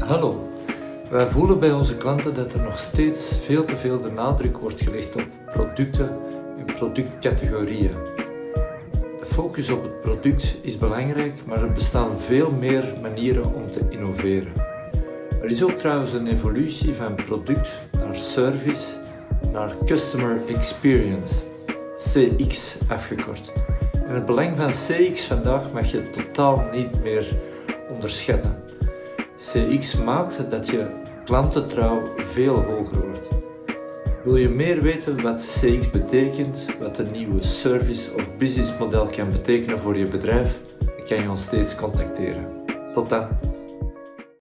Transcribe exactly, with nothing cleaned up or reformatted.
Hallo, wij voelen bij onze klanten dat er nog steeds veel te veel de nadruk wordt gelegd op producten en productcategorieën. De focus op het product is belangrijk, maar er bestaan veel meer manieren om te innoveren. Er is ook trouwens een evolutie van product naar service naar Customer Experience, C X afgekort. En het belang van C X vandaag mag je totaal niet meer onderschatten. C X maakt dat je klantentrouw veel hoger wordt. Wil je meer weten wat C X betekent, wat een nieuwe service of businessmodel kan betekenen voor je bedrijf, dan kan je ons steeds contacteren. Tot dan!